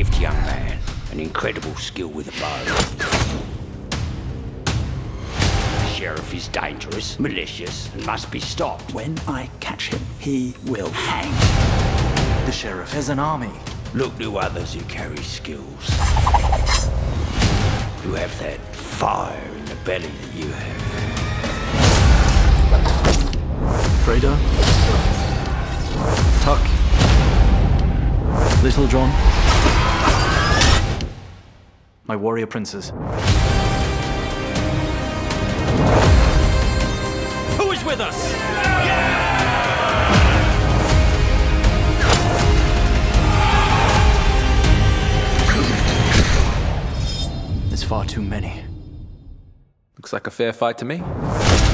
gifted young man, an incredible skill with a bow. The sheriff is dangerous, malicious, and must be stopped. When I catch him, he will hang. The sheriff has an army. Look to others who carry skills. Who have that fire in the belly that you have. Fredo. Tuck. Little John. My warrior princes. Who is with us? There's far too many. Looks like a fair fight to me.